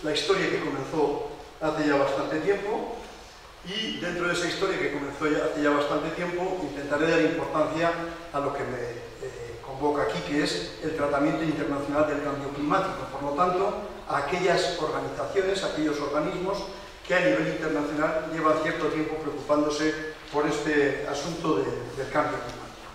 la historia que comenzó hace ya bastante tiempo, y dentro de esa historia que comenzó hace ya bastante tiempo intentaré dar importancia a lo que me convoca aquí, que es el tratamiento internacional del cambio climático. Por lo tanto, a aquellas organizaciones, aquellos organismos que a nivel internacional llevan cierto tiempo preocupándose por este asunto del cambio climático.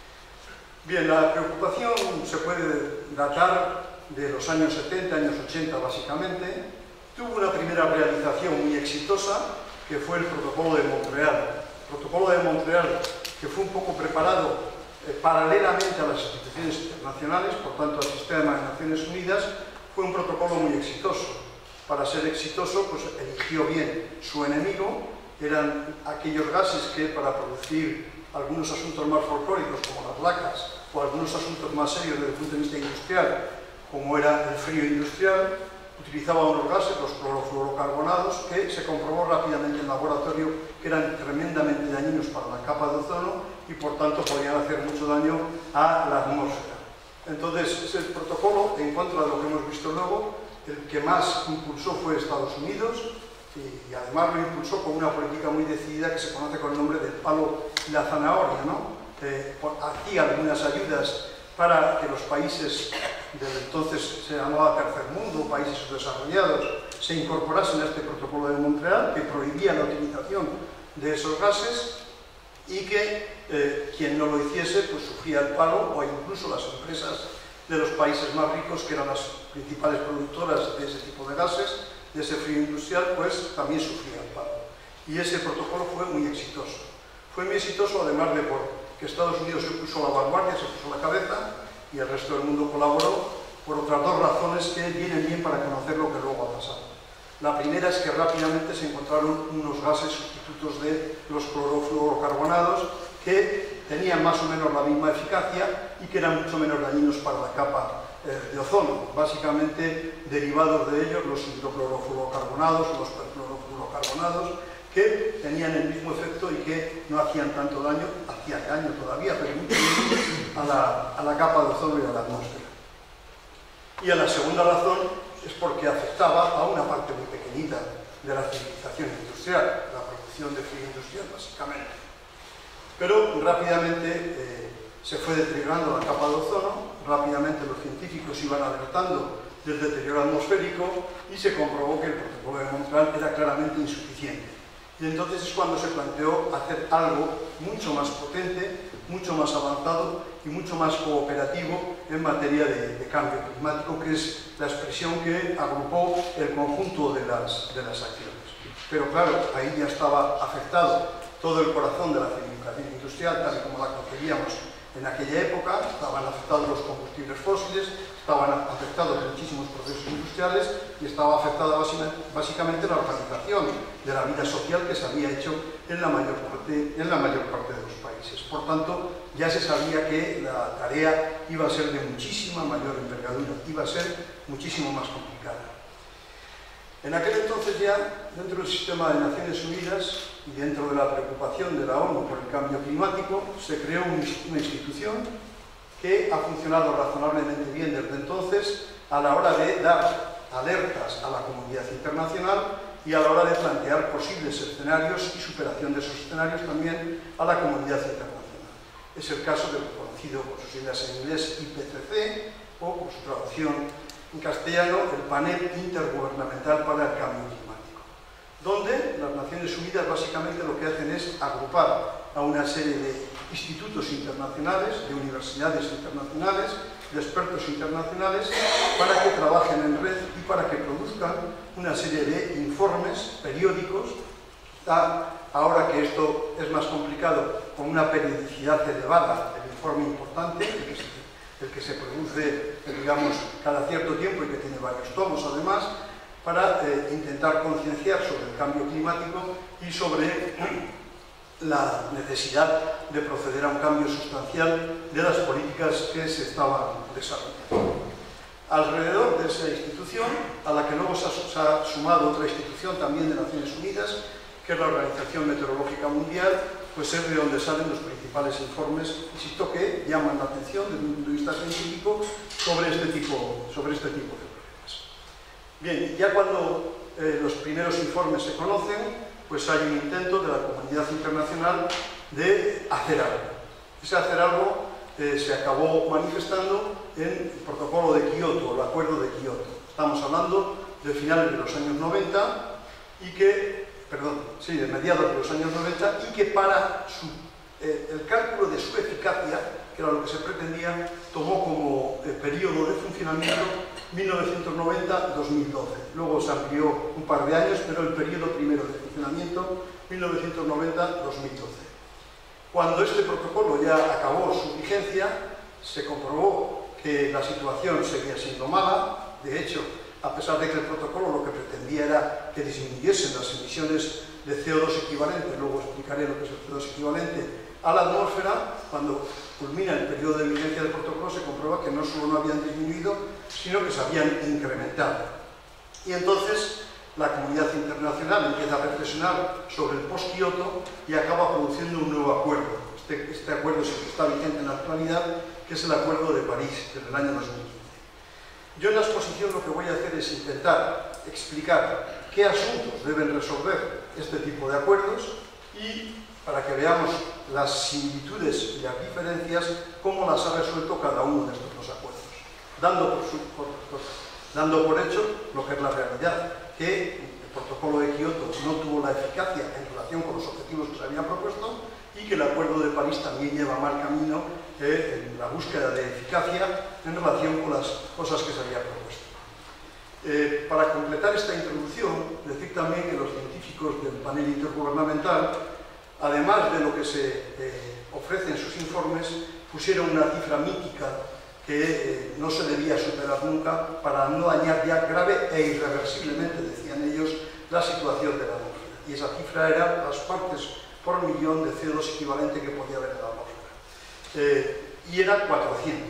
Bien, la preocupación se puede datar de los años 70, años 80 básicamente. Tuvo una primera realización muy exitosa, que fue el Protocolo de Montreal. El Protocolo de Montreal, que fue un poco preparado paralelamente a las instituciones internacionales, por tanto al sistema de Naciones Unidas, fue un protocolo muy exitoso. Para ser exitoso, pues eligió bien su enemigo. Eran aquellos gases que, para producir algunos asuntos más folclóricos, como las lacas, o algunos asuntos más serios desde el punto de vista industrial, como era el frío industrial, utilizaban unos gases, los clorofluorocarbonados, que se comprobó rápidamente en laboratorio que eran tremendamente dañinos para la capa de ozono y por tanto podían hacer mucho daño a la atmósfera. Entonces, ese protocolo, en contra de lo que hemos visto luego, el que más impulsó fue Estados Unidos, y además lo impulsó con una política muy decidida que se conoce con el nombre del palo y la zanahoria, ¿no? Hacía algunas ayudas para que los países desde entonces se llamaba Tercer Mundo, países subdesarrollados, se incorporasen a este protocolo de Montreal, que prohibía la utilización de esos gases, y que quien no lo hiciese pues sufría el palo, o incluso las empresas de los países más ricos, que eran las principales productoras de ese tipo de gases, de ese frío industrial, pues también sufrían el palo. Y ese protocolo fue muy exitoso. Fue muy exitoso además de porque Estados Unidos se puso a la vanguardia, se puso a la cabeza, y el resto del mundo colaboró, por otras dos razones que vienen bien para conocer lo que luego ha pasado. La primera es que rápidamente se encontraron unos gases sustitutos de los clorofluorocarbonados que tenían más o menos la misma eficacia y que eran mucho menos dañinos para la capa de ozono. Básicamente derivados de ellos los hidroclorofluorocarbonados o los perfluorofluorocarbonados, que tenían el mismo efecto y que no hacían tanto daño, hacían daño todavía, pero mucho menos a la capa de ozono y a la atmósfera. Y a la segunda razón es porque afectaba a una parte muy pequeñita de la civilización industrial, la producción de frío industrial básicamente. Pero rápidamente se fue deteriorando la capa de ozono, rápidamente los científicos iban alertando del deterioro atmosférico y se comprobó que el protocolo de Montreal era claramente insuficiente. Y entonces es cuando se planteó hacer algo mucho más potente, mucho más avanzado y mucho más cooperativo en materia de cambio climático, que es la expresión que agrupó el conjunto de las acciones. Pero claro, ahí ya estaba afectado todo el corazón de la civilización industrial, tal y como la concebíamos en aquella época. Estaban afectados los combustibles fósiles, estaban afectados muchísimos procesos industriales y estaba afectada básicamente la organización de la vida social que se había hecho en la mayor parte de los países. Por tanto, ya se sabía que la tarea iba a ser de muchísima mayor envergadura, iba a ser muchísimo más complicada. En aquel entonces ya, dentro del sistema de Naciones Unidas y dentro de la preocupación de la ONU por el cambio climático, se creó una institución que ha funcionado razonablemente bien desde entonces a la hora de dar alertas a la comunidad internacional y a la hora de plantear posibles escenarios y superación de esos escenarios también a la comunidad internacional. Es el caso del conocido por sus siglas en inglés IPCC, o por su traducción en castellano, el Panel Intergubernamental para el Cambio Climático, donde las Naciones Unidas básicamente lo que hacen es agrupar a una serie de institutos internacionales, de universidades internacionales, de expertos internacionales, para que trabajen en red y para que produzcan una serie de informes periódicos. Ahora que esto es más complicado, con una periodicidad elevada, el informe importante, el que se produce, digamos, cada cierto tiempo y que tiene varios tomos además, para intentar concienciar sobre el cambio climático y sobre la necesidad de proceder a un cambio sustancial de las políticas que se estaban desarrollando. Alrededor de esa institución, a la que luego se ha sumado otra institución también de Naciones Unidas, que es la Organización Meteorológica Mundial, pues es de donde salen los principales informes, insisto, que llaman la atención desde un punto de vista científico sobre este tipo de problemas. Bien, ya cuando los primeros informes se conocen, pues hay un intento de la comunidad internacional de hacer algo. Ese hacer algo se acabó manifestando en el protocolo de Kioto, el acuerdo de Kioto. Estamos hablando de finales de los años 90 y que, de mediados de los años 90, y que para el cálculo de su eficacia, que era lo que se pretendía, tomó como periodo de funcionamiento 1990-2012. Luego se amplió un par de años, pero el periodo primero de funcionamiento 1990-2012. Cuando este protocolo ya acabó su vigencia, se comprobó que la situación seguía siendo mala. De hecho, a pesar de que el protocolo lo que pretendía era que disminuyesen las emisiones de CO2 equivalente, luego explicaré lo que es el CO2 equivalente a la atmósfera, cuando culmina el periodo de vigencia del protocolo se comprueba que no solo no habían disminuido, sino que se habían incrementado. Y entonces la comunidad internacional empieza a reflexionar sobre el post-Kioto y acaba produciendo un nuevo acuerdo. Este acuerdo es el que está vigente en la actualidad, que es el Acuerdo de París, del año 2015. Yo en la exposición lo que voy a hacer es intentar explicar qué asuntos deben resolver este tipo de acuerdos y, para que veamos las similitudes y las diferencias, cómo las ha resuelto cada uno de estos dos acuerdos, dando por hecho lo que es la realidad, que el protocolo de Kioto no tuvo la eficacia en relación con los objetivos que se habían propuesto y que el Acuerdo de París también lleva mal camino en la búsqueda de eficacia en relación con las cosas que se habían propuesto. Para completar esta introducción, decir también que los científicos del panel intergubernamental, además de lo que se ofrece en sus informes, pusieron una cifra mítica que no se debía superar nunca para no dañar ya grave e irreversiblemente, decían ellos, la situación de la atmósfera. Y esa cifra era las partes por millón de CO2 equivalente que podía haber en la atmósfera. Y era 400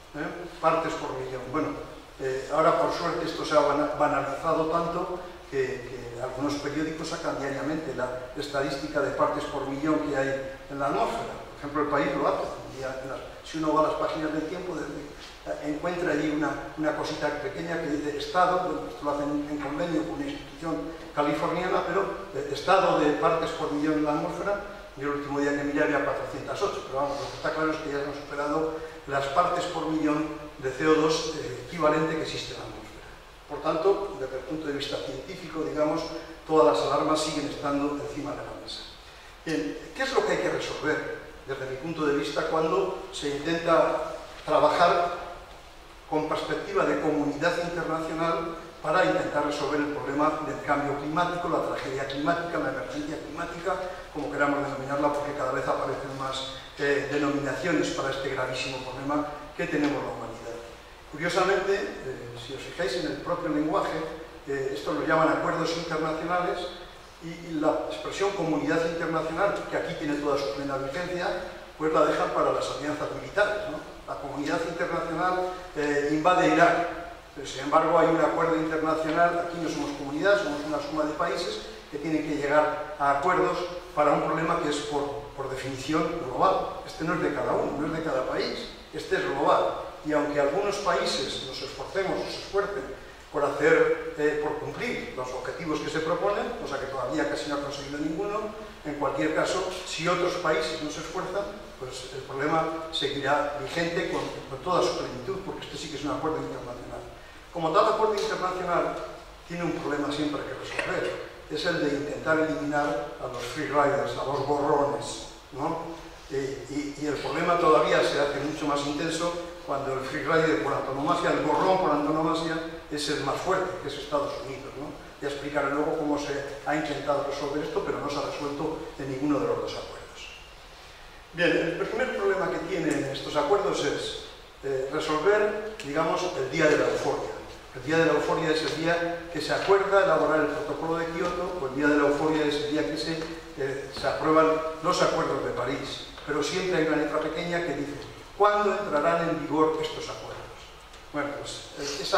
partes por millón. Bueno, ahora por suerte esto se ha banalizado tanto que algunos periódicos sacan diariamente la estadística de partes por millón que hay en la atmósfera. Por ejemplo, El País lo hace. Si uno va a las páginas del Tiempo, encuentra allí una cosita pequeña que dice Estado, bueno, esto lo hacen en convenio con una institución californiana, pero Estado de partes por millón en la atmósfera. Yo el último día que miré había 408, pero vamos, lo que está claro es que ya hemos superado las partes por millón de CO2 equivalente que existe en la atmósfera. Por tanto, desde el punto de vista científico, digamos, todas las alarmas siguen estando encima de la mesa. Bien, ¿qué es lo que hay que resolver desde mi punto de vista cuando se intenta trabajar con perspectiva de comunidad internacional para intentar resolver el problema del cambio climático, la tragedia climática, la emergencia climática, como queramos denominarla, porque cada vez aparecen más denominaciones para este gravísimo problema que tenemos la humanidad? Curiosamente, si os fijáis en el propio lenguaje, esto lo llaman acuerdos internacionales, y la expresión comunidad internacional, que aquí tiene toda su plena vigencia, pues la dejan para las alianzas militares, ¿no? La comunidad internacional invade Irak, pero sin embargo hay un acuerdo internacional. Aquí no somos comunidad, somos una suma de países que tienen que llegar a acuerdos para un problema que es por definición global. Este no es de cada uno, no es de cada país, este es global. Y aunque algunos países nos esforcemos o se esfuercen por cumplir los objetivos que se proponen, cosa que todavía casi no ha conseguido ninguno, en cualquier caso, si otros países no se esfuerzan, pues el problema seguirá vigente con toda su plenitud, porque este sí que es un acuerdo internacional. Como tal acuerdo internacional tiene un problema siempre que resolver, es el de intentar eliminar a los free riders, a los gorrones, ¿no? Y el problema todavía se hace mucho más intenso cuando el free rider por antonomasia, el gorrón por antonomasia, es el más fuerte, que es Estados Unidos, ¿no? Ya explicaré luego cómo se ha intentado resolver esto, pero no se ha resuelto en ninguno de los dos acuerdos. Bien, el primer problema que tienen estos acuerdos es resolver, digamos, el día de la euforia. El día de la euforia es el día que se acuerda elaborar el protocolo de Kioto, o el día de la euforia es el día que se aprueban los acuerdos de París. Pero siempre hay una letra pequeña que dice ¿cuándo entrarán en vigor estos acuerdos? Bueno, pues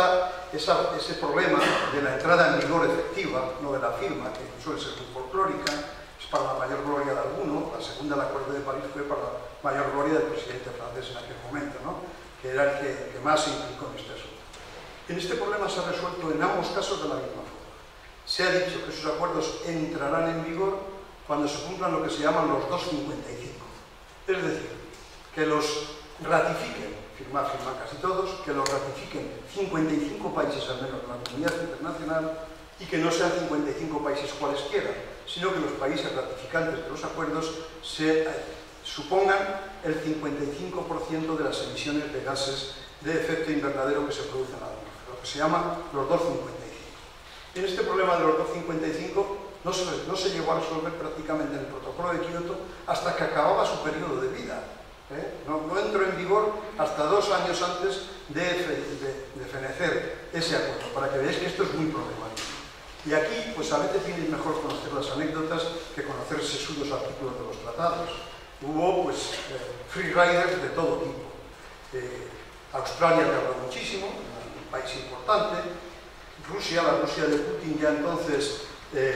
ese problema de la entrada en vigor efectiva, no de la firma, que suele ser muy folclórica, es para la mayor gloria de alguno. La segunda, el Acuerdo de París, fue para la mayor gloria del presidente francés en aquel momento, ¿no? Que era el que más se implicó en este asunto. Bien, este problema se ha resuelto en ambos casos de la misma forma. Se ha dicho que esos acuerdos entrarán en vigor cuando se cumplan lo que se llaman los 255. Es decir, que los ratifiquen, firman casi todos, que los ratifiquen 55 países al menos de la comunidad internacional y que no sean 55 países cualesquiera, sino que los países ratificantes de los acuerdos supongan el 55% de las emisiones de gases de efecto invernadero que se producen en la atmósfera, lo que se llama los 255. En este problema de los 255 no se llegó a resolver prácticamente en el protocolo de Kioto hasta que acababa su periodo de vida. No entró en vigor hasta 2 años antes de fenecer ese acuerdo, para que veáis que esto es muy problemático. Y aquí, pues a veces tiene mejor conocer las anécdotas que conocer sesudos artículos de los tratados. Hubo, pues, free riders de todo tipo. Australia tardó muchísimo, un país importante. La Rusia de Putin ya entonces,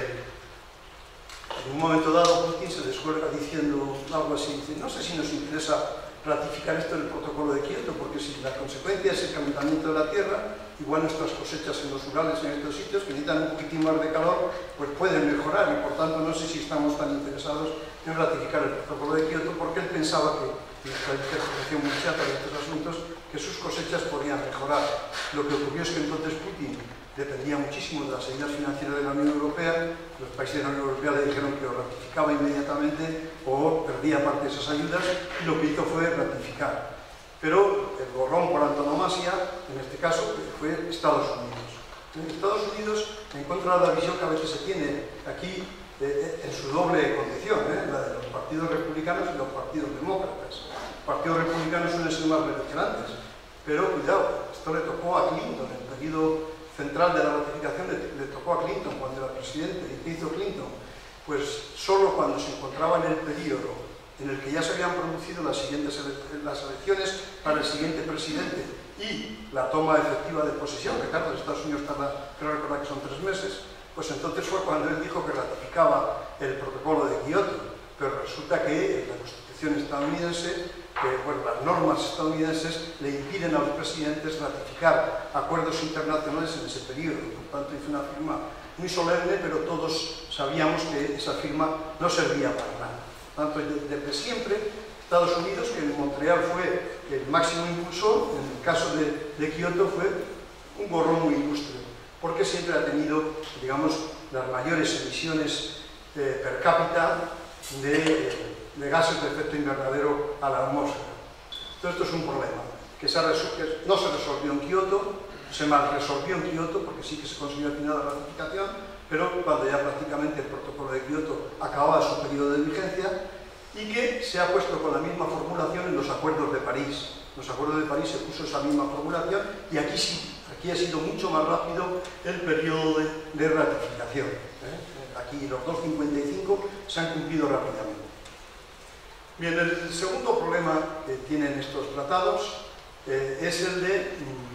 en un momento dado, Putin se descuelga diciendo algo así, dice, no sé si nos interesa ratificar esto en el protocolo de Kioto, porque si la consecuencia es el calentamiento de la Tierra, igual nuestras cosechas en los Urales, en estos sitios, que necesitan un poquitín más de calor, pues pueden mejorar, y por tanto no sé si estamos tan interesados en ratificar el protocolo de Kioto, porque él pensaba que, y la Organización Mundial para estos asuntos, que sus cosechas podían mejorar. Lo que ocurrió es que entonces Putin dependía muchísimo de las ayudas financieras de la Unión Europea. Los países de la Unión Europea le dijeron que lo ratificaba inmediatamente o perdía parte de esas ayudas, y lo que hizo fue ratificar. Pero el gorrón por antonomasia, en este caso, fue Estados Unidos. En Estados Unidos, en contra de la visión que a veces se tiene aquí, en su doble condición, la de los partidos republicanos y los partidos demócratas. Los partidos republicanos suelen ser más beligerantes, pero cuidado, esto le tocó a Clinton, el periodo central de la ratificación le tocó a Clinton cuando era presidente. ¿Y qué hizo Clinton? Pues solo cuando se encontraba en el periodo en el que ya se habían producido las elecciones para el siguiente presidente y la toma efectiva de posesión, que claro, en Estados Unidos tarda, creo recordar que son 3 meses, pues entonces fue cuando él dijo que ratificaba el protocolo de Kioto. Pero resulta que la Constitución estadounidense, bueno, las normas estadounidenses le impiden a los presidentes ratificar acuerdos internacionales en ese periodo. Por tanto, hizo una firma muy solemne, pero todos sabíamos que esa firma no servía para nada. Por tanto, desde siempre, Estados Unidos, que en Montreal fue el máximo impulsor, en el caso de Kioto fue un gorrón muy ilustre, porque siempre ha tenido, digamos, las mayores emisiones per cápita de gases de efecto invernadero a la atmósfera. Entonces, esto es un problema que no se resolvió en Kioto, se mal resolvió en Kioto, porque sí que se consiguió al final la ratificación, pero cuando ya prácticamente el protocolo de Kioto acababa su periodo de vigencia, y que se ha puesto con la misma formulación en los acuerdos de París. En los acuerdos de París se puso esa misma formulación, y aquí sí, aquí ha sido mucho más rápido el periodo de ratificación. Aquí los 255 se han cumplido rápidamente. Bien, el segundo problema que tienen estos tratados es el de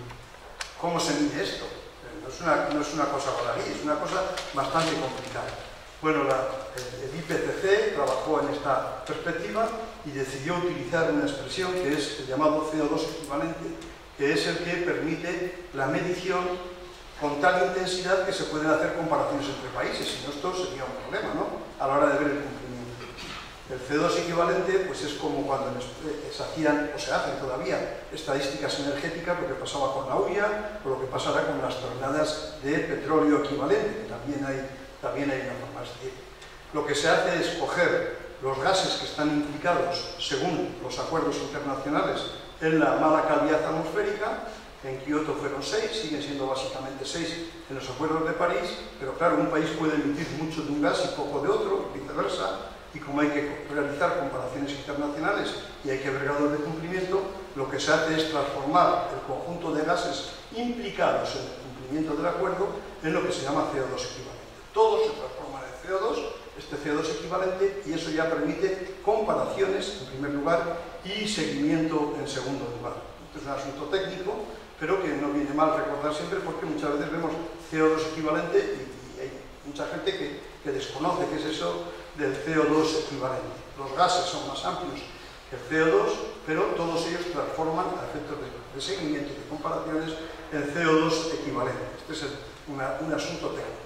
cómo se mide esto. No es una cosa baladí, es una cosa bastante complicada. Bueno, el IPCC trabajó en esta perspectiva y decidió utilizar una expresión que es el llamado CO2 equivalente, que es el que permite la medición con tal intensidad que se pueden hacer comparaciones entre países, si no esto sería un problema, ¿no?, a la hora de ver el cumplimiento. El CO2 equivalente pues es como cuando se hacían, o se hacen todavía, estadísticas energéticas, lo que pasaba con la hulla o lo que pasará con las toneladas de petróleo equivalente, que también hay una forma. Es decir, lo que se hace es coger los gases que están implicados, según los acuerdos internacionales, en la mala calidad atmosférica. En Kioto fueron 6, siguen siendo básicamente 6 en los acuerdos de París, pero claro, un país puede emitir mucho de un gas y poco de otro, viceversa, y como hay que realizar comparaciones internacionales y hay que ver grados de cumplimiento, lo que se hace es transformar el conjunto de gases implicados en el cumplimiento del acuerdo en lo que se llama CO2 equivalente. Todos se transforman en CO2, este CO2 equivalente, y eso ya permite comparaciones en primer lugar y seguimiento en segundo lugar. Esto es un asunto técnico, pero que no viene mal recordar siempre, porque muchas veces vemos CO2 equivalente y hay mucha gente que desconoce qué es eso del CO2 equivalente. Los gases son más amplios que el CO2, pero todos ellos transforman a efectos de seguimiento y de comparaciones en CO2 equivalente. Este es un asunto técnico.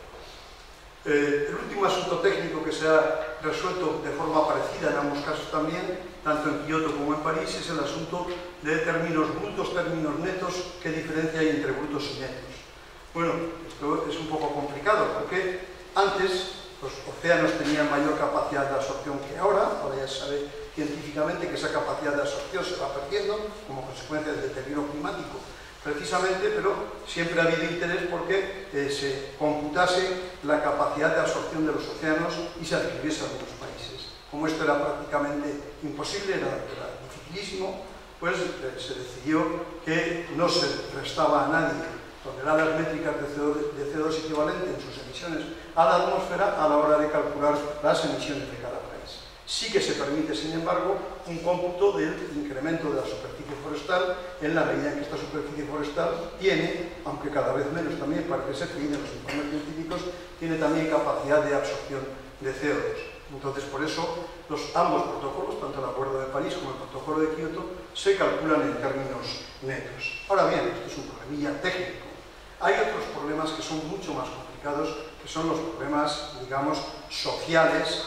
El último asunto técnico que se ha resuelto de forma parecida en ambos casos también, tanto en Kioto como en París, es el asunto de términos brutos, términos netos, qué diferencia hay entre brutos y netos. Bueno, esto es un poco complicado porque antes los océanos tenían mayor capacidad de absorción que ahora ya se sabe científicamente que esa capacidad de absorción se va perdiendo como consecuencia del deterioro climático, precisamente, pero siempre ha habido interés porque se computase la capacidad de absorción de los océanos y se atribuyese a algunos países. Como esto era prácticamente imposible, era dificilísimo, pues se decidió que no se restaba a nadie toneladas métricas de CO2 equivalente en sus emisiones a la atmósfera a la hora de calcular las emisiones de cada país. Sí que se permite, sin embargo, un cómputo del incremento de la superficie forestal en la medida en que esta superficie forestal tiene, aunque cada vez menos también parece ser que dicen los informes científicos, tiene también capacidad de absorción de CO2. Entonces, por eso, ambos protocolos, tanto el Acuerdo de París como el Protocolo de Kioto, se calculan en términos netos. Ahora bien, esto es un problemilla técnico. Hay otros problemas que son mucho más complicados, que son los problemas, digamos, sociales,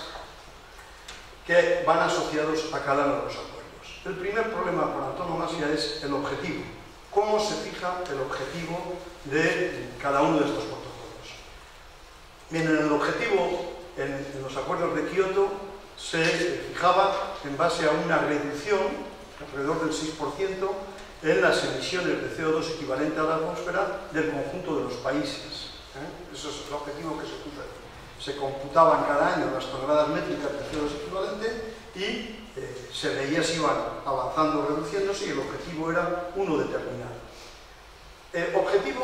que van asociados a cada uno de los acuerdos. El primer problema por antonomasia es el objetivo. ¿Cómo se fija el objetivo de cada uno de estos protocolos? Bien, en el objetivo, en los acuerdos de Kioto, se fijaba en base a una reducción, alrededor del 6%, en las emisiones de CO2 equivalente a la atmósfera del conjunto de los países. Eso es el objetivo que se puso aquí. Se computaban cada año las toneladas métricas de CO2 equivalente y se veía si iban avanzando o reduciéndose y el objetivo era uno determinado. El objetivo,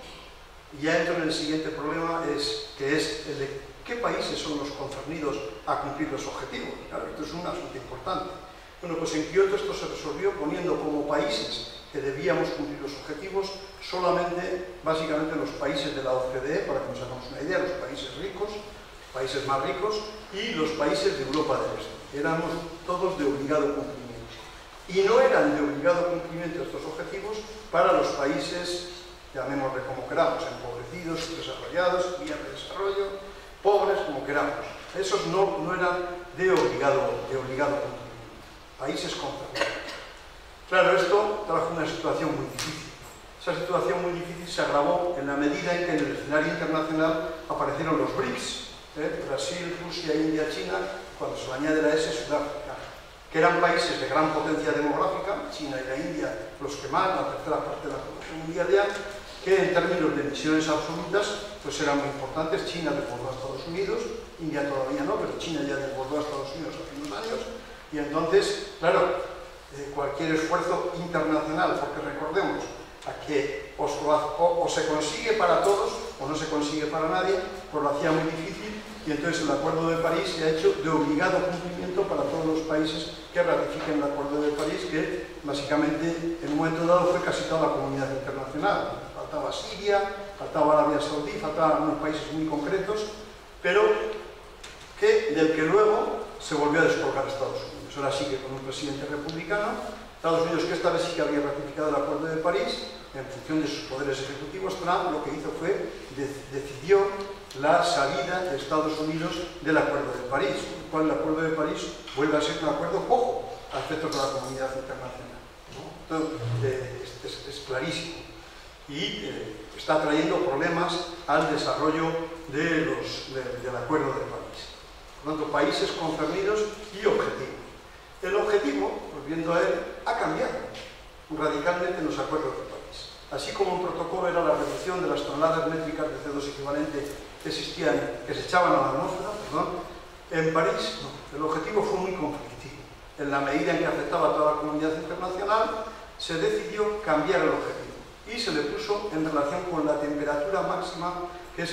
ya entro en el siguiente problema, que es el de qué países son los concernidos a cumplir los objetivos. Claro, esto es un asunto importante. Bueno, pues en Kioto esto se resolvió poniendo como países que debíamos cumplir los objetivos solamente, básicamente, los países de la OCDE, para que nos hagamos una idea, los países ricos, países más ricos, y los países de Europa del Este. Éramos todos de obligado cumplimiento. Y no eran de obligado cumplimiento estos objetivos para los países, llamémosle como queramos, empobrecidos, desarrollados, vías de desarrollo, pobres, como queramos. Esos no eran de obligado cumplimiento. Países concernidos. Claro, esto trajo una situación muy difícil. Esa situación muy difícil se agravó en la medida en que en el escenario internacional aparecieron los BRICS, Brasil, Rusia, India, China, cuando se le añade la S, Sudáfrica, que eran países de gran potencia demográfica, China y la India los que más, la tercera parte de la población mundial ya, que en términos de emisiones absolutas pues eran muy importantes. China desbordó a Estados Unidos, India todavía no, pero China ya desbordó a Estados Unidos hace unos años. Y entonces, claro, cualquier esfuerzo internacional, porque recordemos a que o se consigue para todos o no se consigue para nadie, pues lo hacía muy difícil y entonces el Acuerdo de París se ha hecho de obligado cumplimiento para todos los países que ratifiquen el Acuerdo de París, que básicamente en un momento dado fue casi toda la comunidad internacional. Faltaba Siria, faltaba Arabia Saudí, faltaban algunos países muy concretos, pero del que luego se volvió a descolgar Estados Unidos. Ahora sí que con un presidente republicano, Estados Unidos, que esta vez sí que había ratificado el Acuerdo de París, en función de sus poderes ejecutivos, Trump lo que hizo fue, decidió la salida de Estados Unidos del Acuerdo de París, con lo cual el Acuerdo de París vuelve a ser un acuerdo cojo a efectos de la comunidad internacional, ¿no? Esto es clarísimo y está trayendo problemas al desarrollo del Acuerdo de París. Por lo tanto, países concernidos y objetivos. El objetivo, volviendo a él, ha cambiado radicalmente en los acuerdos de París. Así como un protocolo era la reducción de las toneladas métricas de CO2 equivalente que se echaban a la atmósfera, en París no. El objetivo fue muy conflictivo. En la medida en que afectaba a toda la comunidad internacional, se decidió cambiar el objetivo y se le puso en relación con la temperatura máxima que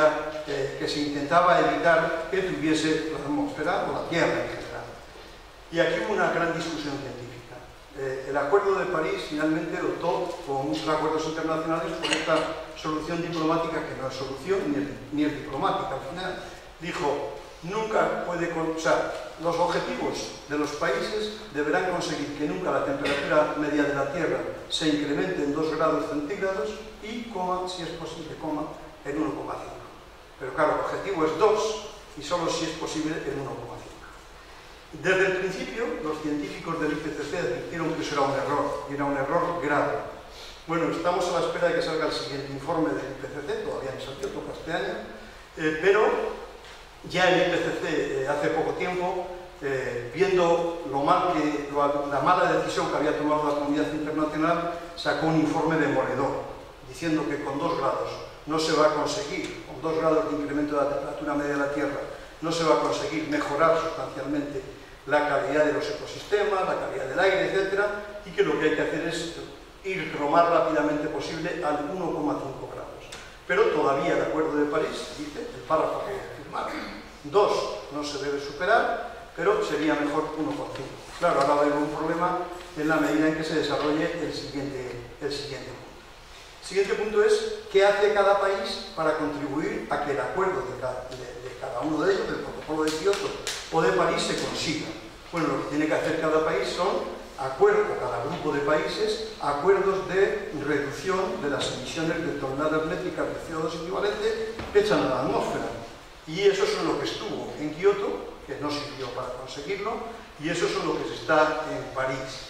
se intentaba evitar que tuviese la atmósfera o la Tierra en general. Y aquí hubo una gran discusión científica. El Acuerdo de París finalmente optó, como muchos acuerdos internacionales, por esta solución diplomática que no es solución ni es diplomática. Al final dijo, nunca puede... O sea, los objetivos de los países deberán conseguir que nunca la temperatura media de la Tierra se incremente en 2 grados centígrados y, si es posible, en 1,5. Pero claro, el objetivo es 2 y solo si es posible en 1,5. Desde el principio, los científicos del IPCC advirtieron que eso era un error, y era un error grave. Bueno, estamos a la espera de que salga el siguiente informe del IPCC, todavía no salió, toca este año, pero ya el IPCC hace poco tiempo, viendo la mala decisión que había tomado la comunidad internacional, sacó un informe demoledor, diciendo que con 2 grados no se va a conseguir, con 2 grados de incremento de la temperatura media de la Tierra, no se va a conseguir mejorar sustancialmente la calidad de los ecosistemas, la calidad del aire, etc. Y que lo que hay que hacer es ir lo más rápidamente posible al 1,5 grados. Pero todavía el Acuerdo de París dice, el párrafo que firmaron, 2 no se debe superar, pero sería mejor 1,5. Claro, ahora va a haber un problema en la medida en que se desarrolle el siguiente punto. El siguiente punto es qué hace cada país para contribuir a que el acuerdo de cada uno de ellos, del protocolo de Kioto o de París, se consiga. Bueno, lo que tiene que hacer cada país son cada grupo de países, acuerdos de reducción de las emisiones de toneladas métricas de CO2 equivalente que echan a la atmósfera. Y eso es lo que estuvo en Kioto, que no sirvió para conseguirlo, y eso es lo que se está en París.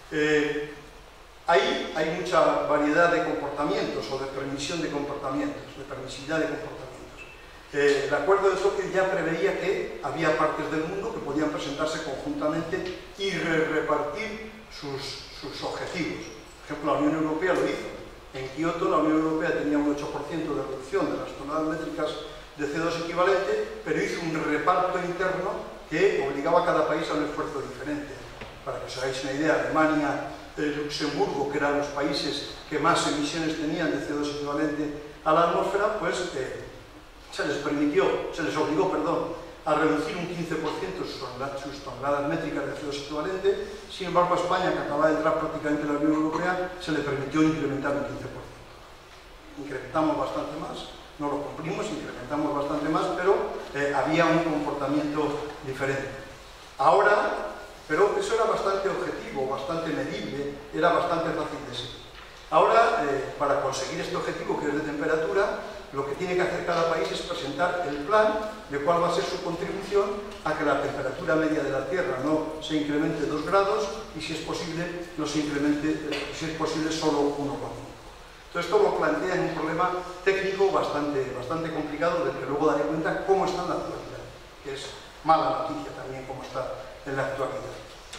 Ahí hay mucha variedad de comportamientos o de permisión de comportamientos, de permisividad de comportamientos. El acuerdo de Tokio ya preveía que había partes del mundo que podían presentarse conjuntamente y repartir sus objetivos. Por ejemplo, la Unión Europea lo hizo. En Kioto la Unión Europea tenía un 8% de reducción de las toneladas métricas de CO2 equivalente, pero hizo un reparto interno que obligaba a cada país a un esfuerzo diferente. Para que os hagáis una idea, Alemania, Luxemburgo, que eran los países que más emisiones tenían de CO2 equivalente a la atmósfera, pues se les obligó a reducir un 15% sus toneladas métricas de CO2 equivalente. Sin embargo, a España, que acaba de entrar prácticamente en la Unión Europea, se le permitió incrementar un 15%. Incrementamos bastante más, no lo cumplimos, incrementamos bastante más, pero había un comportamiento diferente. Ahora, pero eso era bastante objetivo, bastante medible, era bastante fácil de seguir. Ahora, para conseguir este objetivo, que es de temperatura, lo que tiene que hacer cada país es presentar el plan de cuál va a ser su contribución a que la temperatura media de la Tierra no se incremente 2 grados y, si es posible, no se incremente, si es posible, solo 1,5. Entonces, esto lo plantea en un problema técnico bastante complicado, del que luego daré cuenta cómo está en la actualidad, que es mala noticia también cómo está en la actualidad.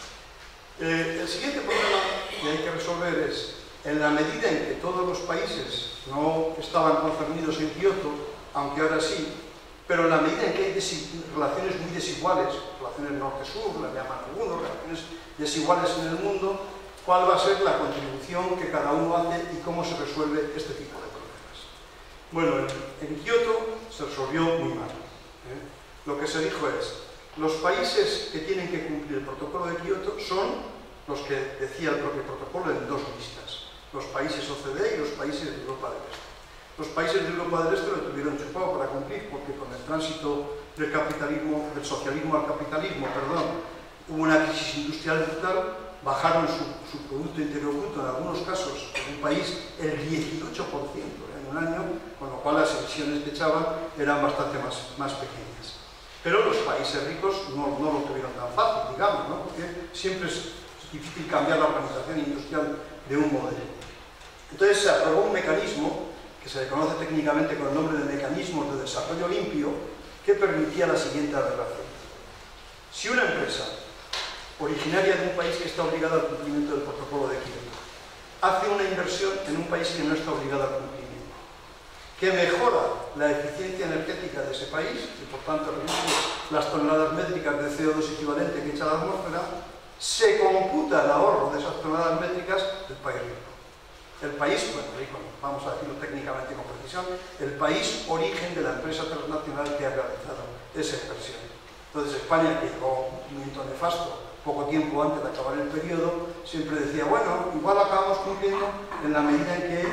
El siguiente problema que hay que resolver es, en la medida en que todos los países no estaban concernidos en Kioto, aunque ahora sí, pero en la medida en que hay relaciones muy desiguales, relaciones norte-sur, las llaman algunos, relaciones desiguales en el mundo, ¿cuál va a ser la contribución que cada uno hace y cómo se resuelve este tipo de problemas? Bueno, en Kioto se resolvió muy mal. Lo que se dijo es, los países que tienen que cumplir el protocolo de Kioto son los que decía el propio protocolo en 2 listas: los países OCDE y los países de Europa del Este. Los países de Europa del Este lo tuvieron chupado para cumplir, porque con el tránsito del socialismo al capitalismo, hubo una crisis industrial brutal, bajaron su Producto Interior Bruto, en algunos casos, en un país, el 18% en un año, con lo cual las emisiones que echaban eran bastante más pequeñas. Pero los países ricos no lo tuvieron tan fácil, digamos, ¿no? Porque siempre es difícil cambiar la organización industrial de un modelo. Entonces se aprobó un mecanismo que se le conoce técnicamente con el nombre de mecanismos de desarrollo limpio, que permitía la siguiente aberración. Si una empresa originaria de un país que está obligada al cumplimiento del protocolo de Kioto hace una inversión en un país que no está obligado al cumplimiento, que mejora la eficiencia energética de ese país y por tanto reduce las toneladas métricas de CO2 equivalente que echa a la atmósfera, se computa el ahorro de esas toneladas métricas del país rico. El país, bueno, rico, vamos a decirlo técnicamente con precisión, el país origen de la empresa transnacional que ha realizado esa inversión. Entonces España, que llegó un momento nefasto poco tiempo antes de acabar el periodo, siempre decía, bueno, igual acabamos cumpliendo en la medida en que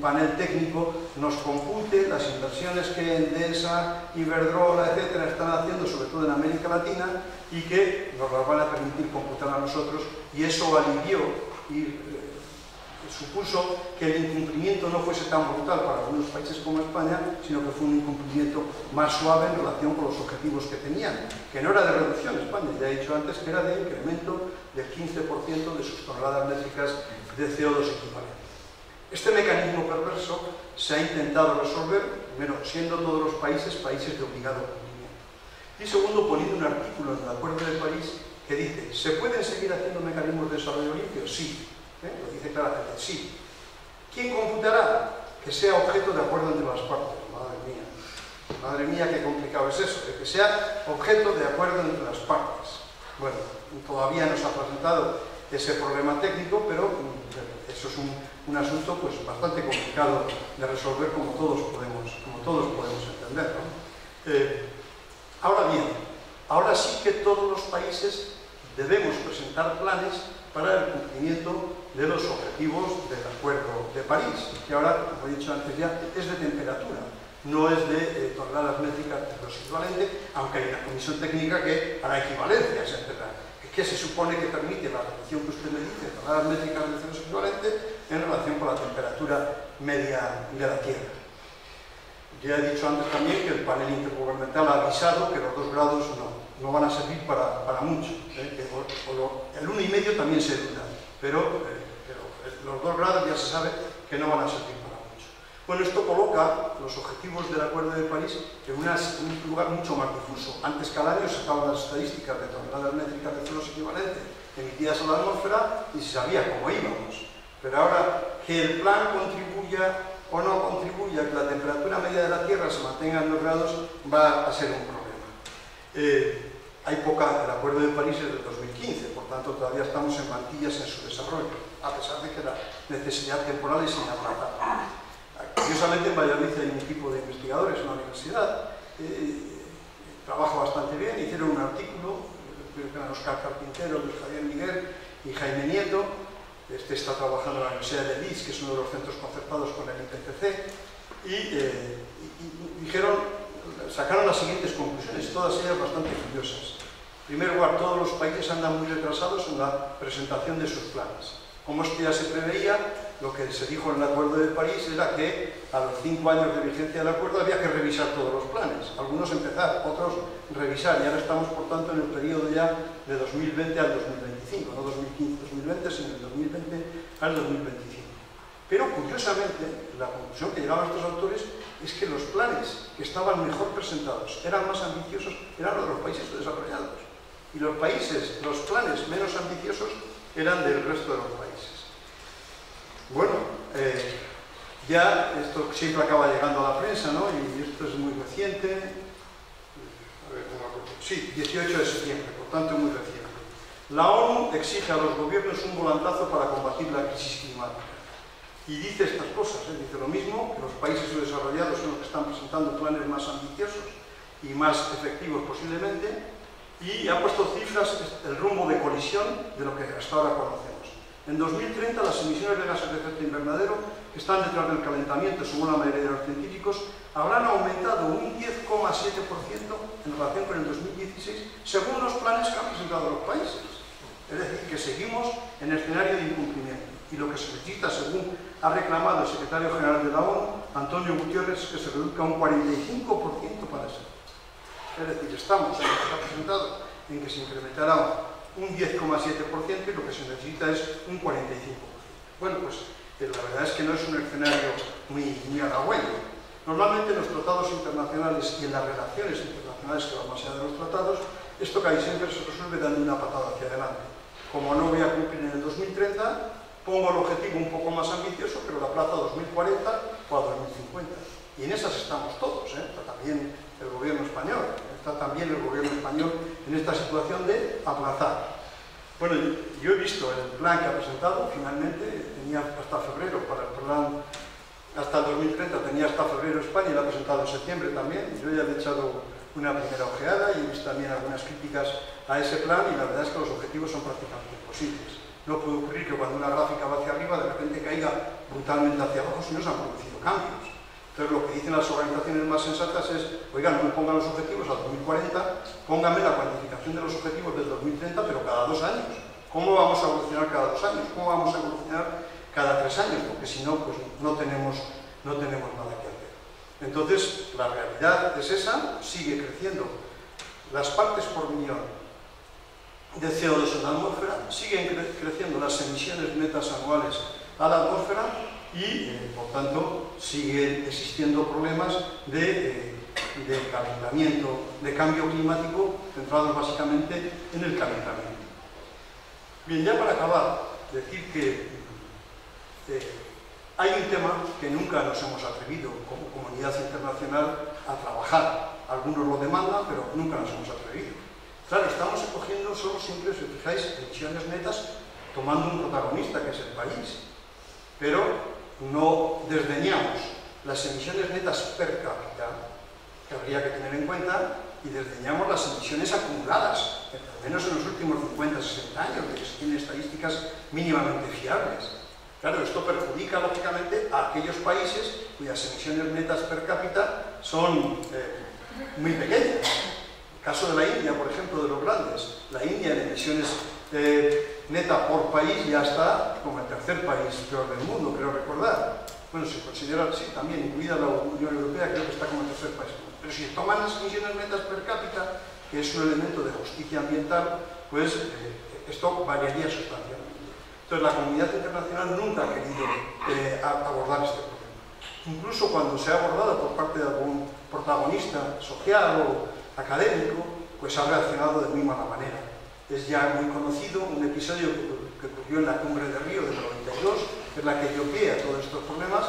panel técnico nos compute las inversiones que Endesa, Iberdrola, etcétera, están haciendo, sobre todo en América Latina, y que nos las van a permitir computar a nosotros, y eso alivió y supuso que el incumplimiento no fuese tan brutal para algunos países como España, sino que fue un incumplimiento más suave en relación con los objetivos que tenían, que no era de reducción. España, ya he dicho antes, que era de incremento del 15% de sus toneladas métricas de CO2 equivalente. Este mecanismo perverso se ha intentado resolver, primero, siendo todos los países de obligado cumplimiento. Y segundo, poniendo un artículo en el Acuerdo de París que dice: ¿se pueden seguir haciendo mecanismos de desarrollo limpio? Sí. Lo dice claramente, sí. ¿Quién computará? Que sea objeto de acuerdo entre las partes. Madre mía, qué complicado es eso, de que sea objeto de acuerdo entre las partes. Bueno, todavía no se ha presentado ese problema técnico, pero eso es un asunto pues bastante complicado de resolver, como todos podemos entender, ¿no? Ahora bien, ahora sí que todos los países debemos presentar planes para el cumplimiento de los objetivos del Acuerdo de París, que ahora, como he dicho antes ya, es de temperatura, no es de toneladas métricas de CO2 equivalente, aunque hay una comisión técnica que hará equivalencias, etc. ¿Qué se supone que permite la reducción que usted me dice, toneladas métricas de CO2 equivalente, en relación con la temperatura media de la Tierra? Ya he dicho antes también que el panel intergubernamental ha avisado que los 2 grados no van a servir para mucho, que el 1,5 también se duda, pero los 2 grados ya se sabe que no van a servir para mucho. Bueno, esto coloca los objetivos del Acuerdo de París en un lugar mucho más difuso. Antes, cada año se sacaban las estadísticas de toneladas métricas de CO2 equivalente emitidas a la atmósfera y se sabía cómo íbamos. Pero ahora, que el plan contribuya o no contribuya a que la temperatura media de la Tierra se mantenga en 2 grados, va a ser un problema. El Acuerdo de París es del 2015, por tanto todavía estamos en mantillas en su desarrollo, a pesar de que la necesidad temporal es inaplazable. Curiosamente, en Valladolid hay un equipo de investigadores en la universidad, trabaja bastante bien, hicieron un artículo, creo que eran Oscar Carpintero, Luis Javier Miguel y Jaime Nieto. Este está trabajando en la Universidad de Leeds, que es uno de los centros concertados con el IPCC, y sacaron las siguientes conclusiones, todas ellas bastante curiosas. En primer lugar, todos los países andan muy retrasados en la presentación de sus planes. Como esto ya se preveía, lo que se dijo en el Acuerdo de París era que a los 5 años de vigencia del acuerdo había que revisar todos los planes, algunos empezar, otros revisar, y ahora estamos por tanto en el periodo ya de 2020 al 2025, no 2015-2020, sino del 2020 al 2025. Pero curiosamente, la conclusión que llegaban estos autores es que los planes que estaban mejor presentados, eran más ambiciosos, eran los de los países desarrollados, y los planes menos ambiciosos eran del resto de los países. Bueno, ya esto siempre acaba llegando a la prensa, ¿no? Y esto es muy reciente. A ver, no me acuerdo. Sí, 18 de septiembre, por tanto muy reciente. La ONU exige a los gobiernos un volantazo para combatir la crisis climática. Y dice estas cosas, dice lo mismo, que los países subdesarrollados son los que están presentando planes más ambiciosos y más efectivos posiblemente, y ha puesto cifras, el rumbo de colisión de lo que hasta ahora conocemos. En 2030 las emisiones de gases de efecto invernadero que están detrás del calentamiento, según la mayoría de los científicos, habrán aumentado un 10,7% en relación con el 2016, según los planes que han presentado los países. Es decir, que seguimos en escenario de incumplimiento. Y lo que se necesita, según ha reclamado el secretario general de la ONU, Antonio Gutiérrez, es que se reduzca un 45% para eso. Es decir, estamos, en lo que está presentado, en que se incrementará un 10,7% y lo que se necesita es un 45%. Bueno, pues la verdad es que no es un escenario muy halagüeño. Normalmente en los tratados internacionales y en las relaciones internacionales que van más allá de los tratados, esto casi siempre se resuelve dando una patada hacia adelante. Como no voy a cumplir en el 2030, pongo el objetivo un poco más ambicioso, pero la plaza a 2040 o a 2050. Y en esas estamos todos, está también el gobierno español, en esta situación de aplazar. Bueno, yo he visto el plan que ha presentado, finalmente tenía hasta febrero para el plan, hasta el 2030 tenía hasta febrero España y lo ha presentado en septiembre también. Yo ya le he echado una primera ojeada y he visto también algunas críticas a ese plan y la verdad es que los objetivos son prácticamente imposibles. No puede ocurrir que cuando una gráfica va hacia arriba de repente caiga brutalmente hacia abajo si no se han producido cambios. Entonces lo que dicen las organizaciones más sensatas es, oigan, no me pongan los objetivos al 2040, pónganme la cuantificación de los objetivos del 2030, pero cada 2 años. ¿Cómo vamos a evolucionar cada 2 años? ¿Cómo vamos a evolucionar cada 3 años? Porque si no, pues no tenemos nada que hacer. Entonces, la realidad es esa, sigue creciendo. Las partes por millón de CO2 en la atmósfera, siguen creciendo las emisiones netas anuales a la atmósfera y, por tanto, siguen existiendo problemas de calentamiento, de cambio climático, centrados básicamente en el calentamiento. Bien, ya para acabar, decir que hay un tema que nunca nos hemos atrevido como comunidad internacional a trabajar. Algunos lo demandan, pero nunca nos hemos atrevido. Claro, estamos escogiendo solo siempre, si os fijáis, emisiones netas, tomando un protagonista que es el país. Pero no desdeñamos las emisiones netas per cápita, que habría que tener en cuenta, y desdeñamos las emisiones acumuladas, al menos en los últimos 50-60 años, de que se tienen estadísticas mínimamente fiables. Claro, esto perjudica lógicamente a aquellos países cuyas emisiones netas per cápita son muy pequeñas. El caso de la India, por ejemplo, de los grandes. La India en emisiones neta por país ya está como el tercer país peor del mundo, creo recordar. Bueno, se considera, sí, también incluida la Unión Europea, creo que está como el tercer país. Pero si toman las emisiones netas per cápita, que es un elemento de justicia ambiental, pues esto variaría sustancialmente. Entonces la comunidad internacional nunca ha querido abordar este problema. Incluso cuando se ha abordado por parte de algún protagonista social o académico, pues ha reaccionado de muy mala manera. Es ya muy conocido un episodio que ocurrió en la cumbre de Río del 92, que es la que dio pie a todos estos problemas,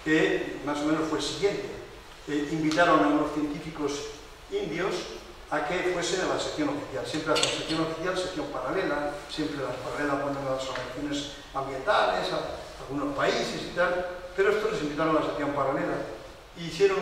que más o menos fue el siguiente. Invitaron a unos científicos indios a que fuesen a la sección oficial. Siempre hacen sección oficial, sección paralela, siempre las paralelas ponen las organizaciones ambientales, a algunos países y tal, pero estos les invitaron a la sección paralela y hicieron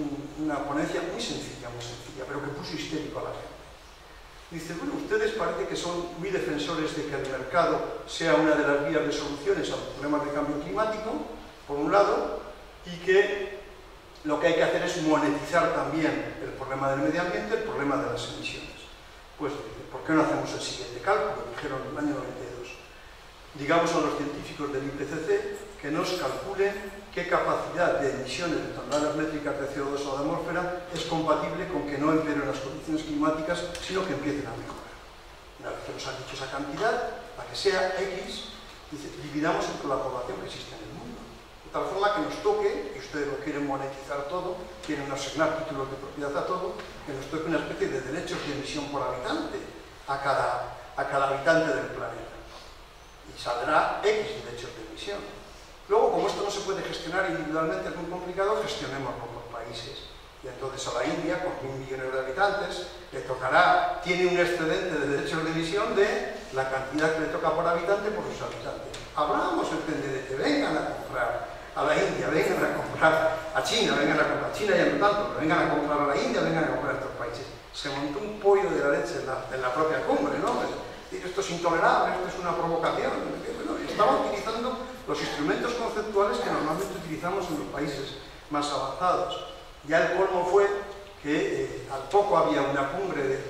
una ponencia muy sencilla, pero que puso histérico a la gente. Dice, bueno, ustedes parece que son muy defensores de que el mercado sea una de las vías de soluciones a los problemas de cambio climático, por un lado, y que lo que hay que hacer es monetizar también el problema del medio ambiente, el problema de las emisiones. Pues, ¿por qué no hacemos el siguiente cálculo? Dijeron en el año 92. Digamos a los científicos del IPCC que nos calculen qué capacidad de emisiones de toneladas métricas de CO2 a la atmósfera es compatible con que no empeoren las condiciones climáticas, sino que empiecen a mejorar. Una vez que nos han dicho esa cantidad, para que sea X, dividamos entre la población que existe en el mundo. De tal forma que nos toque, y ustedes lo quieren monetizar todo, quieren asignar títulos de propiedad a todo, que nos toque una especie de derechos de emisión por habitante a cada habitante del planeta. Y saldrá X derechos de emisión. Luego, como esto no se puede gestionar individualmente, es muy complicado, gestionémoslo por países. Y entonces a la India, con 1.000 millones de habitantes, le tocará, tiene un excedente de derechos de emisión de la cantidad que le toca por habitante por sus habitantes. Hablamos el PNDT, vengan a comprar a la India, vengan a comprar a China, vengan a comprar a China ya no tanto, pero vengan a comprar a la India, vengan a comprar a estos países. Se montó un pollo de la leche en la propia cumbre, ¿no? Esto es intolerable, esto es una provocación. Bueno, estaba utilizando los instrumentos conceptuales que normalmente utilizamos en los países más avanzados. Ya el colmo fue que al poco había una cumbre,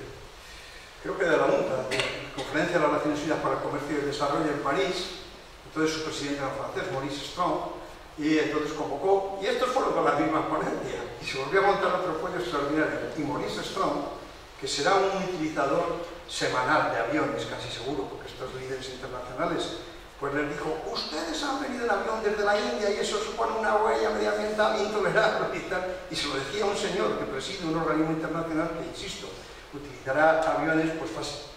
creo que de la UNCTAD, de la Conferencia de las Naciones Unidas para el Comercio y el Desarrollo en París, entonces su presidente era francés, Maurice Strong, y entonces convocó, y estos fueron con la misma ponencia, y se volvió a montar otro pollo extraordinario. Y Maurice Strong, que será un utilizador semanal de aviones, casi seguro, porque estos líderes internacionales, pues les dijo, ustedes han venido en avión desde la India y eso supone una huella medioambiental intolerable y tal. Y se lo decía un señor que preside un organismo internacional que, insisto, utilizará aviones pues,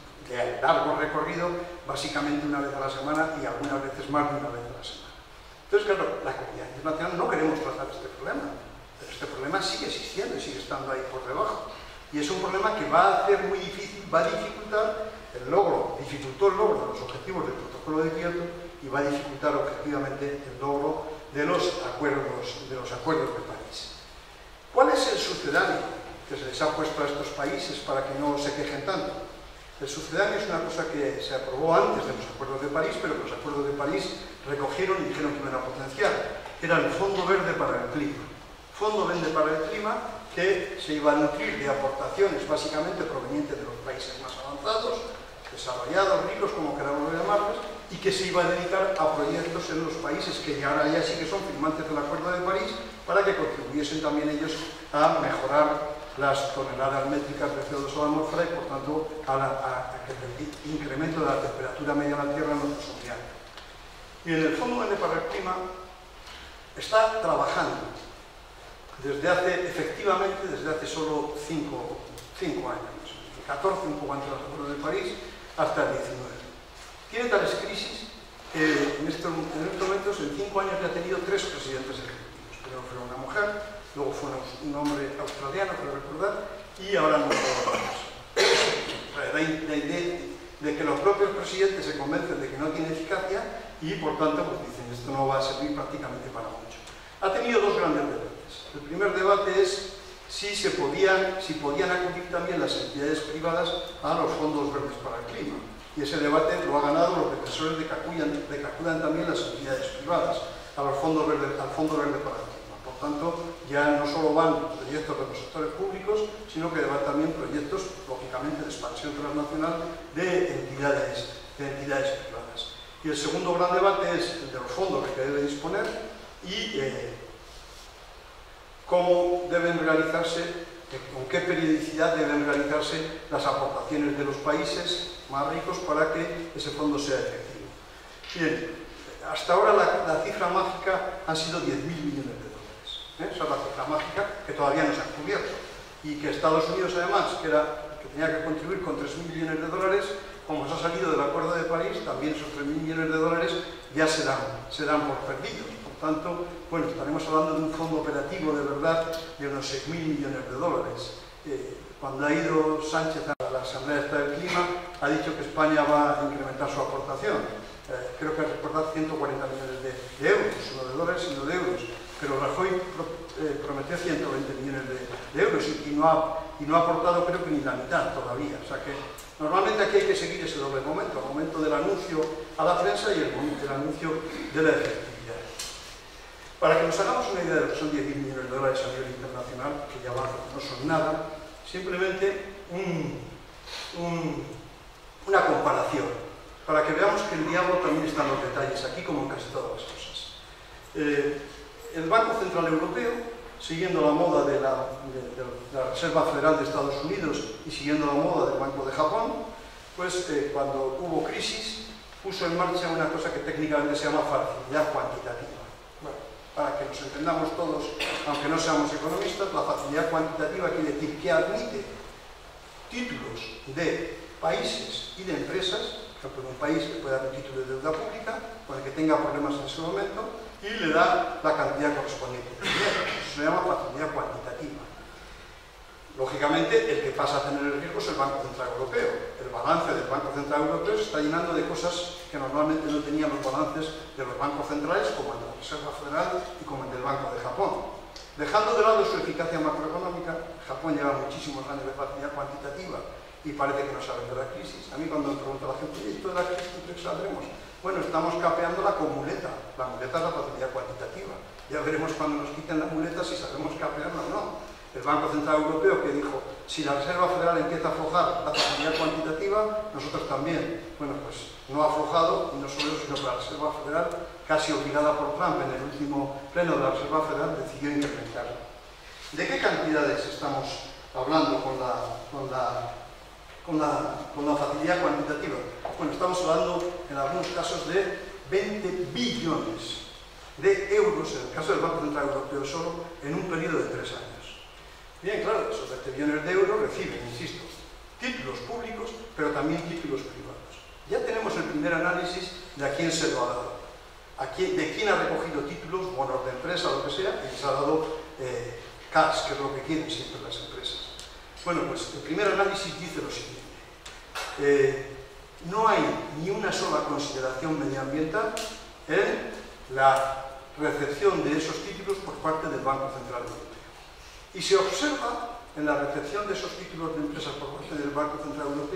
de largo recorrido, básicamente una vez a la semana y algunas veces más de una vez a la semana. Entonces, claro, la comunidad internacional no queremos tratar este problema, pero este problema sigue existiendo y sigue estando ahí por debajo. Y es un problema que va a hacer muy difícil, va a dificultar el logro, dificultó el logro de los objetivos del protocolo de Kioto y va a dificultar objetivamente el logro de los acuerdos de París. ¿Cuál es el sucedáneo que se les ha puesto a estos países para que no se quejen tanto? El sucedáneo es una cosa que se aprobó antes de los acuerdos de París, pero que los acuerdos de París recogieron y dijeron que iban a potenciar. Era el Fondo Verde para el Clima. Fondo Verde para el Clima que se iba a nutrir de aportaciones básicamente provenientes de los países más avanzados, desarrollados, ricos, como queramos llamarlos, y que se iba a dedicar a proyectos en los países que ahora ya sí que son firmantes del Acuerdo de París, para que contribuyesen también ellos a mejorar las toneladas métricas de CO2 a la atmósfera y, por tanto, a que el incremento de la temperatura media de la Tierra no fuese muy alto. Y en el Fondo Verde para el Clima está trabajando efectivamente desde hace solo 5 años, 14, un poco antes del Acuerdo de París, hasta el 19. Tiene tales crisis que en estos momentos, en 5 años, ya ha tenido 3 presidentes ejecutivos. Primero fue una mujer, luego fue un hombre australiano, creo recordar, y ahora no puedo más. La idea de que los propios presidentes se convencen de que no tiene eficacia y, por tanto, pues dicen, esto no va a servir prácticamente para mucho. Ha tenido 2 grandes debates. El primer debate es si podían acudir también las entidades privadas a los fondos verdes para el clima. Y ese debate lo han ganado los defensores de que acudan también las entidades privadas al Fondo Verde para el clima. Por tanto, ya no solo van proyectos de los sectores públicos, sino que van también proyectos, lógicamente, de expansión transnacional de entidades privadas. Y el segundo gran debate es el de los fondos que debe disponer y cómo deben realizarse, con qué periodicidad deben realizarse las aportaciones de los países más ricos para que ese fondo sea efectivo. Bien, hasta ahora la cifra mágica han sido 10.000 millones de dólares. Esa es la cifra mágica que todavía no se ha cubierto y que Estados Unidos, además, que tenía que contribuir con 3.000 millones de dólares, como se ha salido del Acuerdo de París, también esos 3.000 millones de dólares ya se dan por perdidos. Por tanto, bueno, estaremos hablando de un fondo operativo de verdad de unos 6.000 millones de dólares. Cuando ha ido Sánchez a la Asamblea de Estado del Clima, ha dicho que España va a incrementar su aportación. Creo que recordar 140 millones de euros, no de dólares, sino de euros. Pero Rajoy prometió 120 millones de euros y no ha aportado, creo que ni la mitad todavía. O sea que normalmente aquí hay que seguir ese doble momento, el momento del anuncio a la prensa y el momento del anuncio de la efectividad. Para que nos hagamos una idea de lo que son 10.000 millones de dólares a nivel internacional, que ya no son nada, simplemente una comparación, para que veamos que el diablo también está en los detalles, aquí como en casi todas las cosas. El Banco Central Europeo, siguiendo la moda de la Reserva Federal de Estados Unidos y siguiendo la moda del Banco de Japón, pues cuando hubo crisis, puso en marcha una cosa que técnicamente se llama facilidad cuantitativa. Bueno, para que nos entendamos todos, aunque no seamos economistas, la facilidad cuantitativa quiere decir que admite títulos de países y de empresas, por ejemplo, un país que pueda dar un título de deuda pública, con el que tenga problemas en ese momento, y le da la cantidad correspondiente de dinero. Eso se llama facilidad cuantitativa. Lógicamente, el que pasa a tener el riesgo es el Banco Central Europeo. El balance del Banco Central Europeo se está llenando de cosas que normalmente no tenían los balances de los bancos centrales, como el de la Reserva Federal y como el del Banco de Japón. Dejando de lado su eficacia macroeconómica, Japón lleva muchísimos años de facilidad cuantitativa y parece que no saben de la crisis. A mí cuando me pregunta la gente, ¿y esto de la crisis entre que saldremos? Bueno, estamos capeándola con muleta. La muleta es la facilidad cuantitativa. Ya veremos cuando nos quiten la muleta si sabemos capearla o no. El Banco Central Europeo que dijo, si la Reserva Federal empieza a aflojar la facilidad cuantitativa, nosotros también. Bueno, pues no ha aflojado, y no solo eso, sino que la Reserva Federal, casi obligada por Trump en el último pleno de la Reserva Federal, decidió incrementarla. ¿De qué cantidades estamos hablando con la facilidad cuantitativa? Bueno, estamos hablando en algunos casos de 20 billones de euros, en el caso del Banco Central Europeo solo, en un periodo de 3 años. Bien, claro, esos 20 billones de euros reciben, insisto, títulos públicos, pero también títulos privados. Ya tenemos el primer análisis de a quién se lo ha dado, de quién ha recogido títulos, bonos de empresa, lo que sea, y les ha dado cash, que es lo que quieren siempre las empresas. Bueno, pues el primer análisis dice lo siguiente. No hay ni una sola consideración medioambiental en la recepción de esos títulos por parte del Banco Central Europeo. Y se observa en la recepción de esos títulos de empresas por parte del Banco Central Europeo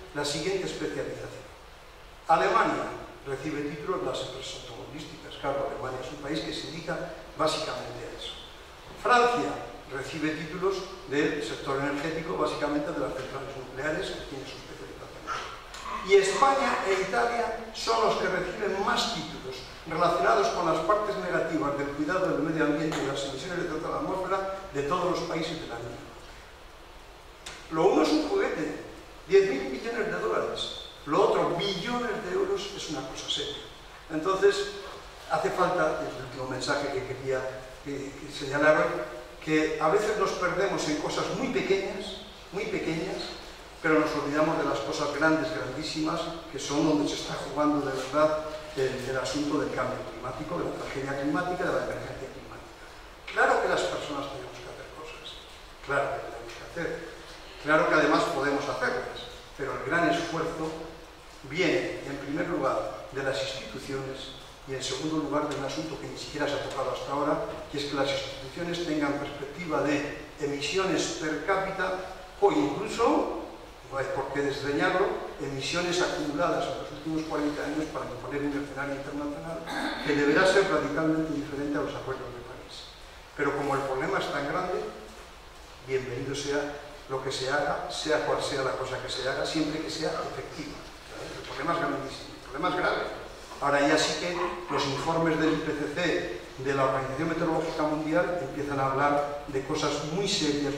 la siguiente especialización. Alemania recibe títulos de las empresas automovilísticas. Claro, Alemania es un país que se dedica básicamente a eso. Francia recibe títulos del sector energético, básicamente de las centrales nucleares, que tiene su especialización. Y España e Italia son los que reciben más títulos relacionados con las partes negativas del cuidado del medio ambiente y las emisiones de CO2 a la atmósfera de todos los países de la Unión. Lo uno es un juguete, 10.000 millones de dólares. Lo otro, billones de euros, es una cosa seria. Entonces, hace falta, es el último mensaje que quería señalar hoy, que a veces nos perdemos en cosas muy pequeñas, pero nos olvidamos de las cosas grandes, grandísimas, que son donde se está jugando de verdad el asunto del cambio climático, de la tragedia climática, de la emergencia climática. Claro que las personas tenemos que hacer cosas, claro que tenemos que hacer, claro que además podemos hacerlas, pero el gran esfuerzo viene, en primer lugar, de las instituciones y, en segundo lugar, de un asunto que ni siquiera se ha tocado hasta ahora, que es que las instituciones tengan perspectiva de emisiones per cápita o incluso, no hay por qué desdeñarlo, emisiones acumuladas en los últimos 40 años para imponer un escenario internacional que deberá ser radicalmente diferente a los acuerdos de París. Pero como el problema es tan grande, bienvenido sea lo que se haga, sea cual sea la cosa que se haga, siempre que sea efectiva. El problema es grandísimo, el problema es grave. Ahora ya sí que los informes del IPCC, de la Organización Meteorológica Mundial, empiezan a hablar de cosas muy serias,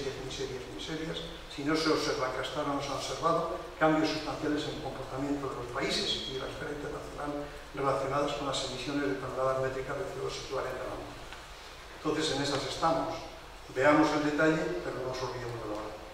si no se observa, que hasta ahora no se han observado, cambios sustanciales en el comportamiento de los países y de la esfera internacional relacionados con las emisiones de toneladas métricas de CO2 equivalente a la muerte. Entonces, en esas estamos. Veamos el detalle, pero no nos olvidemos de lo grande.